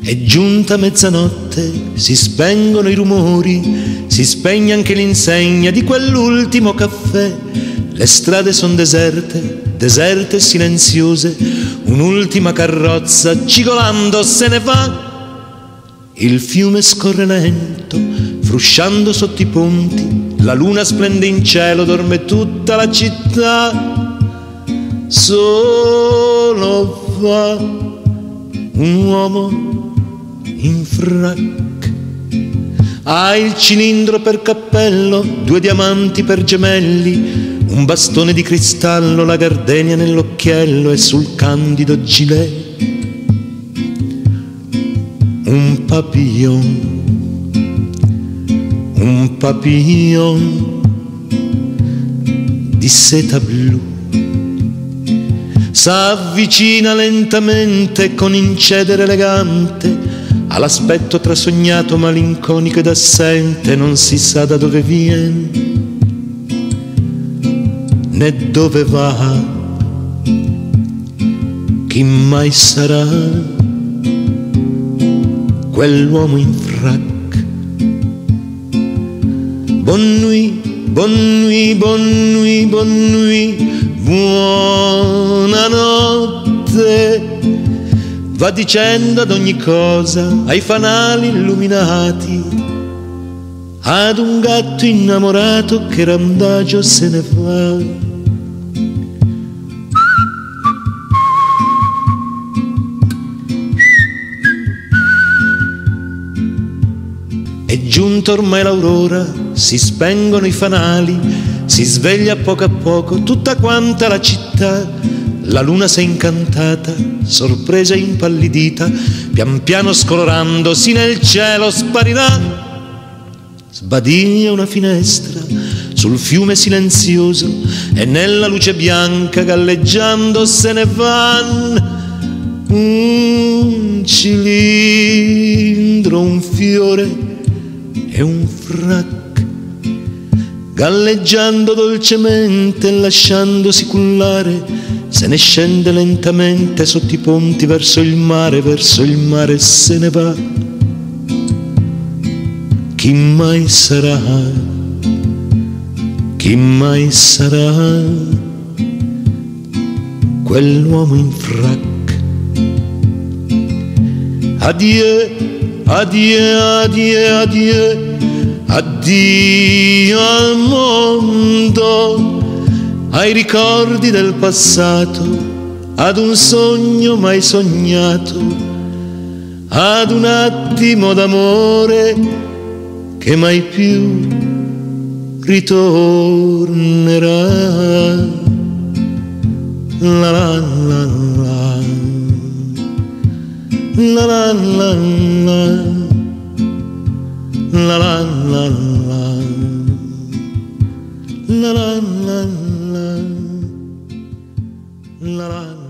È giunta mezzanotte, si spengono i rumori, si spegne anche l'insegna di quell'ultimo caffè. Le strade son deserte, deserte e silenziose, un'ultima carrozza cigolando se ne va. Il fiume scorre lento, frusciando sotto i ponti, la luna splende in cielo, dorme tutta la città. Solo va un uomo in frac, ha il cilindro per cappello, 2 diamanti per gemelli, un bastone di cristallo, la gardenia nell'occhiello e sul candido gilet un papillon di seta blu. S'avvicina lentamente con incedere elegante, ha l'aspetto trasognato, malinconico ed assente, non si sa da dove viene né dove va, chi mai sarà quell'uomo in frac. Bonne nuit, bonne nuit, bonne nuit, bonne nuit, buonanotte. Va dicendo ad ogni cosa, ai fanali illuminati, ad un gatto innamorato che randagio se ne va. È giunta ormai l'aurora, si spengono i fanali, si sveglia a poco tutta quanta la città. La luna s'è incantata, sorpresa e impallidita, pian piano scolorandosi nel cielo sparirà. Sbadiglia una finestra sul fiume silenzioso e nella luce bianca galleggiando se ne van. Un cilindro, un fiore e un frac, galleggiando dolcemente e lasciandosi cullare, se ne scende lentamente sotto i ponti verso il mare se ne va. Chi mai sarà, chi mai sarà quell'uomo in frac? Adieu, adieu, adieu, adieu, addio al mondo, ai ricordi del passato, ad un sogno mai sognato, ad un attimo d'amore che mai più ritornerà. La la la la, la la la la, la la la la, la la la la, la la.